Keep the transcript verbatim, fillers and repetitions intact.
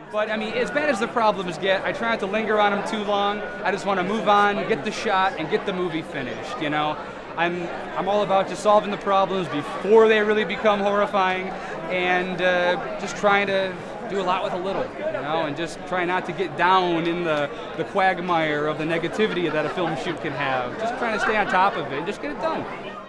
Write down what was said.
But I mean, as bad as the problems get, I try not to linger on them too long. I just want to move on, get the shot, and get the movie finished, you know? I'm, I'm all about just solving the problems before they really become horrifying, and uh, just trying to do a lot with a little, you know, and just try not to get down in the, the quagmire of the negativity that a film shoot can have. Just trying to stay on top of it and just get it done.